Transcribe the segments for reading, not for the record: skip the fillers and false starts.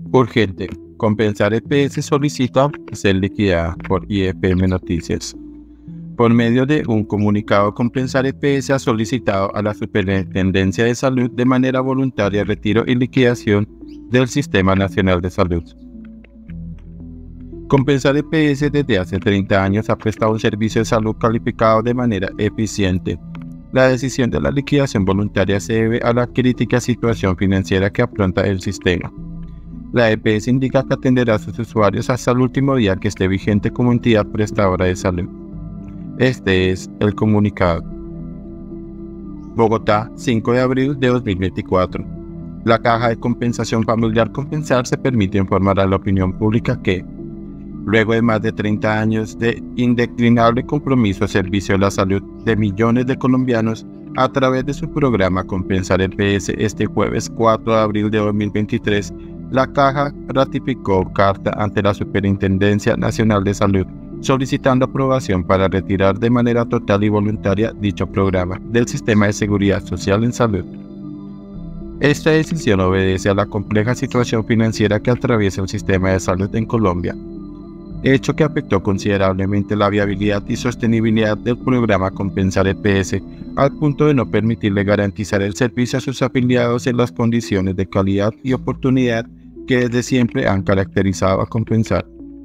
Urgente. Compensar EPS solicita ser liquidada por IFM Noticias. Por medio de un comunicado, Compensar EPS ha solicitado a la Superintendencia de Salud de manera voluntaria retiro y liquidación del Sistema Nacional de Salud. Compensar EPS desde hace 30 años ha prestado un servicio de salud calificado de manera eficiente. La decisión de la liquidación voluntaria se debe a la crítica situación financiera que afronta el sistema. La EPS indica que atenderá a sus usuarios hasta el último día que esté vigente como entidad prestadora de salud. Este es el comunicado. Bogotá, 5 de abril de 2024. La Caja de Compensación Familiar Compensar se permite informar a la opinión pública que, luego de más de 30 años de indeclinable compromiso al servicio de la salud de millones de colombianos, a través de su programa Compensar EPS este jueves 4 de abril de 2023, la Caja ratificó carta ante la Superintendencia Nacional de Salud, solicitando aprobación para retirar de manera total y voluntaria dicho programa del Sistema de Seguridad Social en Salud. Esta decisión obedece a la compleja situación financiera que atraviesa el sistema de salud en Colombia, hecho que afectó considerablemente la viabilidad y sostenibilidad del programa Compensar EPS, al punto de no permitirle garantizar el servicio a sus afiliados en las condiciones de calidad y oportunidad que desde siempre han caracterizado a Compensar.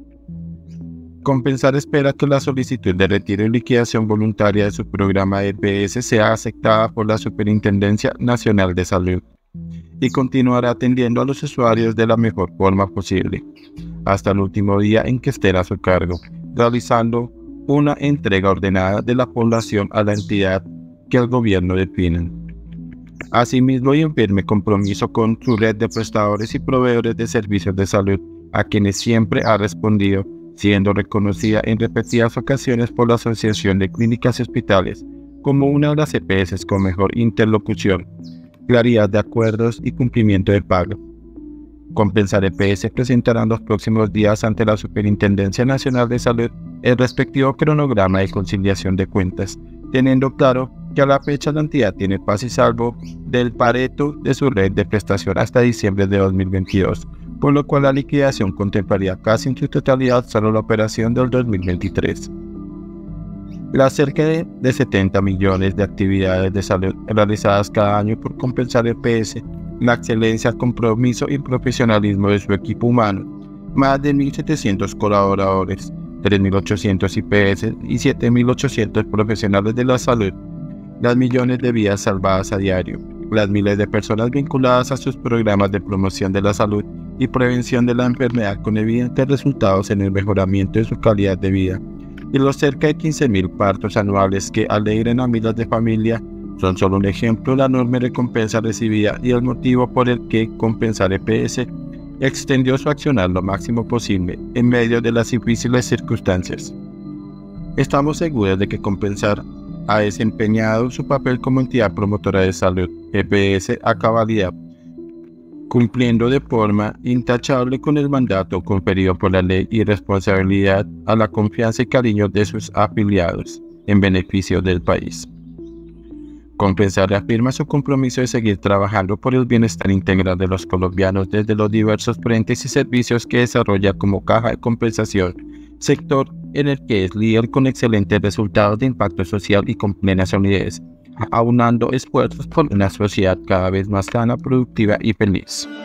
Compensar espera que la solicitud de retiro y liquidación voluntaria de su programa EPS sea aceptada por la Superintendencia Nacional de Salud y continuará atendiendo a los usuarios de la mejor forma posible, hasta el último día en que estén a su cargo, realizando una entrega ordenada de la población a la entidad que el gobierno define. Asimismo, y en firme compromiso con su red de prestadores y proveedores de servicios de salud, a quienes siempre ha respondido, siendo reconocida en repetidas ocasiones por la Asociación de Clínicas y Hospitales como una de las EPS con mejor interlocución, claridad de acuerdos y cumplimiento de pago. Compensar EPS presentará en los próximos días ante la Superintendencia Nacional de Salud el respectivo cronograma de conciliación de cuentas, teniendo claro que a la fecha la entidad tiene paz y salvo del pareto de su red de prestación hasta diciembre de 2022, por lo cual la liquidación contemplaría casi en su totalidad solo la operación del 2023. Las cerca de 70 millones de actividades de salud realizadas cada año por Compensar EPS, la excelencia, compromiso y profesionalismo de su equipo humano, más de 1.700 colaboradores, 3.800 IPS y 7.800 profesionales de la salud, las millones de vidas salvadas a diario, las miles de personas vinculadas a sus programas de promoción de la salud y prevención de la enfermedad con evidentes resultados en el mejoramiento de su calidad de vida, y los cerca de 15.000 partos anuales que alegran a miles de familias son solo un ejemplo de la enorme recompensa recibida y el motivo por el que Compensar EPS extendió su accionar lo máximo posible en medio de las difíciles circunstancias. Estamos seguros de que Compensar ha desempeñado su papel como entidad promotora de salud EPS a cabalidad, cumpliendo de forma intachable con el mandato conferido por la ley y responsabilidad a la confianza y cariño de sus afiliados en beneficio del país. Compensar reafirma su compromiso de seguir trabajando por el bienestar integral de los colombianos desde los diversos frentes y servicios que desarrolla como Caja de Compensación, sector en el que es líder con excelentes resultados de impacto social y con plena solidez, aunando esfuerzos por una sociedad cada vez más sana, productiva y feliz.